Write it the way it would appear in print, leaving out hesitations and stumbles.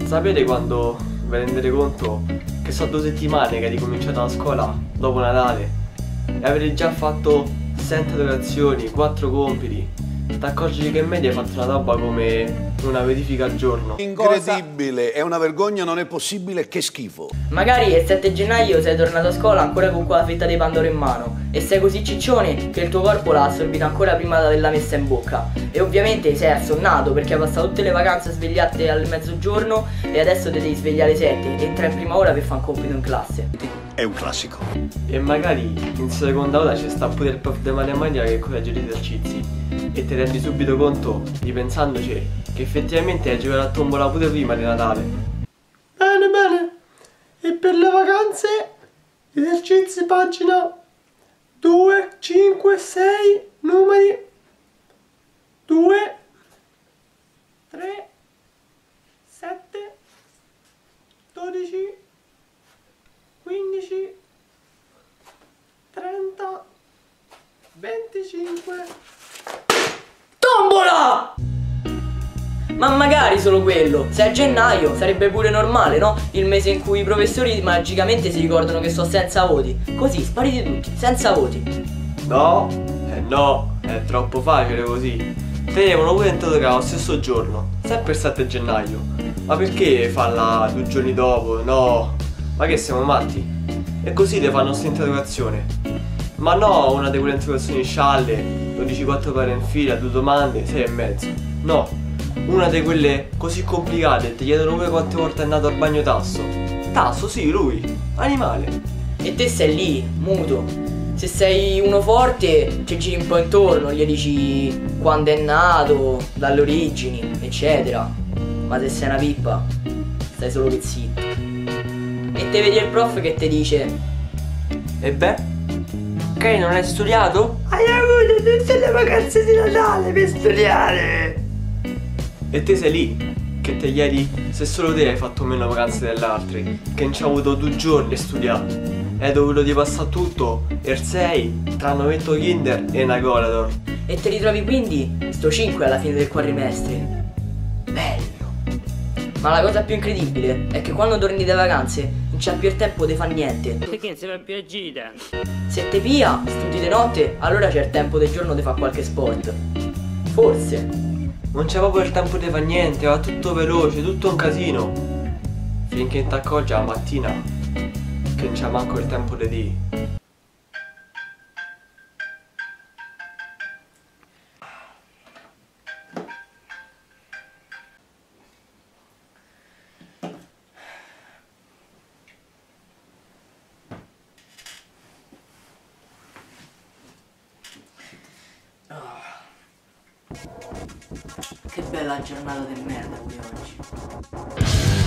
Sapete quando vi rendete conto che sono 2 settimane che ricominciate la scuola dopo Natale e avete già fatto 7 donazioni, 4 compiti, ti accorgi che in media hai fatto una roba come una verifica al giorno. Incredibile, è una vergogna, non è possibile, che schifo. Magari il 7 gennaio sei tornato a scuola ancora con quella fetta di pandoro in mano e sei così ciccione che il tuo corpo l'ha assorbita ancora prima di averla messa in bocca. E ovviamente sei assonnato perché hai passato tutte le vacanze a svegliarti al mezzogiorno e adesso ti devi svegliare alle 7 e entra in prima ora per fare un compito in classe. È un classico. E magari in seconda ora ci sta pure il prof di matematica che corregge gli esercizi e ti rendi subito conto, ripensandoci, che effettivamente hai giocato a tombola pure prima di Natale. Bene, bene. E per le vacanze? Esercizi pagina 2, 5, 6, numeri 2, 3, 7, 12, 15, 30, 25. Tombola! Ma magari solo quello, se è gennaio sarebbe pure normale, no? Il mese in cui i professori magicamente si ricordano che sono senza voti. Così, spariti tutti, senza voti. No, no, è troppo facile così. Te devono pure interrogare lo stesso giorno, sempre il 7 gennaio. Ma perché farla 2 giorni dopo? No, ma che siamo matti? E così le fanno questa interrogazione. Ma no, una di quelle interrogazioni scialle, lo dici 4 pare in fila, 2 domande, 6 e mezzo. No, una di quelle così complicate, ti chiedono pure quante volte è andato al bagno Tasso. Tasso, sì, lui, animale. E te sei lì, muto. Se sei uno forte, ci giri un po' intorno, gli dici quando è nato, dalle origini, eccetera. Ma se sei una pippa, stai solo che zitto. E te vedi il prof che ti dice: E beh, che non hai studiato? Hai avuto tutte le vacanze di Natale per studiare! E te sei lì, che te chiedi se solo te hai fatto meno vacanze degli altri, che non ci hai avuto 2 giorni a studiare. Hai dovuto di passare tutto, il 6, tra un ovetto kinder e una colador. e te ritrovi quindi sto 5 alla fine del quadrimestre. Bello. Ma la cosa più incredibile è che quando torni dalle vacanze non c'è più il tempo di fare niente. Perché non si fa più agita? Se te pia, studi di notte, allora c'è il tempo del giorno di fare qualche sport. Forse. Non c'è proprio il tempo di fare niente, va tutto veloce, tutto un casino. Finché ti accorgi la mattina che non c'è manco il tempo di dire. Che bella giornata di merda qui oggi.